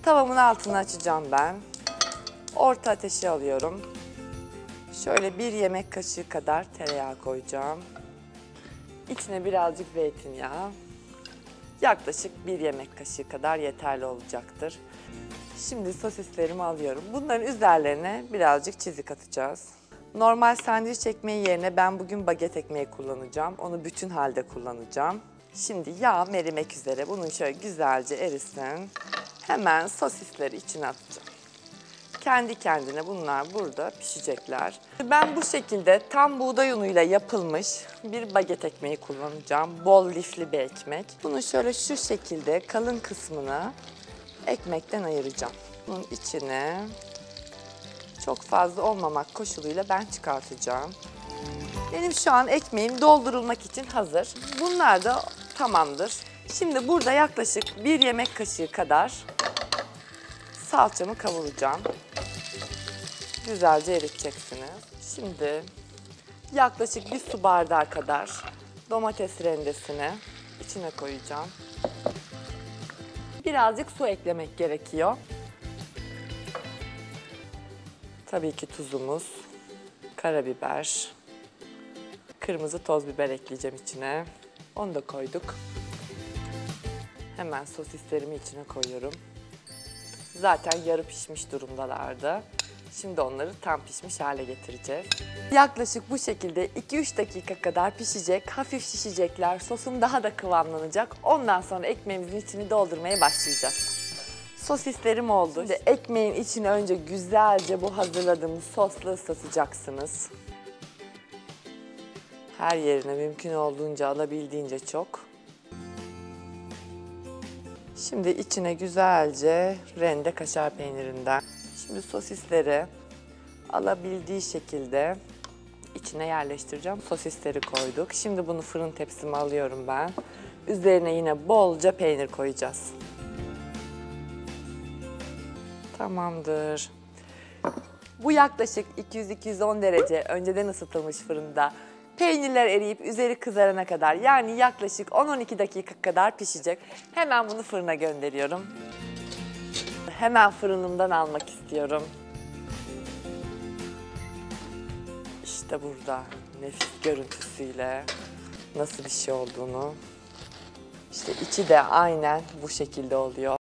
Tavamın altını açacağım ben. Orta ateşe alıyorum. Şöyle 1 yemek kaşığı kadar tereyağı koyacağım. İçine birazcık zeytinyağı. Yaklaşık 1 yemek kaşığı kadar yeterli olacaktır. Şimdi sosislerimi alıyorum. Bunların üzerlerine birazcık çizik atacağız. Normal sandviç ekmeği yerine ben bugün baget ekmeği kullanacağım. Onu bütün halde kullanacağım. Şimdi yağım erimek üzere. Bunu şöyle güzelce erisin. Hemen sosisleri içine atacağım. Kendi kendine bunlar burada pişecekler. Ben bu şekilde tam buğday unuyla yapılmış bir baget ekmeği kullanacağım. Bol lifli bir ekmek. Bunu şöyle şu şekilde kalın kısmını ekmekten ayıracağım. Bunun içine çok fazla olmamak koşuluyla ben çıkartacağım. Benim şu an ekmeğim doldurulmak için hazır. Bunlar da tamamdır. Şimdi burada yaklaşık 1 yemek kaşığı kadar salçamı kavuracağım. Güzelce eriteceksiniz. Şimdi yaklaşık 1 su bardağı kadar domates rendesini içine koyacağım. Birazcık su eklemek gerekiyor. Tabii ki tuzumuz, karabiber, kırmızı toz biber ekleyeceğim içine. Onu da koyduk. Hemen sosislerimi içine koyuyorum. Zaten yarı pişmiş durumdalardı. Şimdi onları tam pişmiş hale getireceğiz. Yaklaşık bu şekilde 2-3 dakika kadar pişecek, hafif şişecekler. Sosum daha da kıvamlanacak. Ondan sonra ekmeğimizin içini doldurmaya başlayacağız. Sosislerim oldu. Şimdi ekmeğin içine önce güzelce bu hazırladığımız sosla ıslatacaksınız. Her yerine mümkün olduğunca alabildiğince çok. Şimdi içine güzelce rende kaşar peynirinden. Şimdi sosisleri alabildiği şekilde içine yerleştireceğim. Sosisleri koyduk. Şimdi bunu fırın tepsime alıyorum ben. Üzerine yine bolca peynir koyacağız. Tamamdır. Bu yaklaşık 200-210 derece önceden ısıtılmış fırında peynirler eriyip üzeri kızarana kadar, yani yaklaşık 10-12 dakika kadar pişecek. Hemen bunu fırına gönderiyorum. Hemen fırınımdan almak istiyorum. İşte burada nefis görüntüsüyle nasıl bir şey olduğunu. İşte içi de aynen bu şekilde oluyor.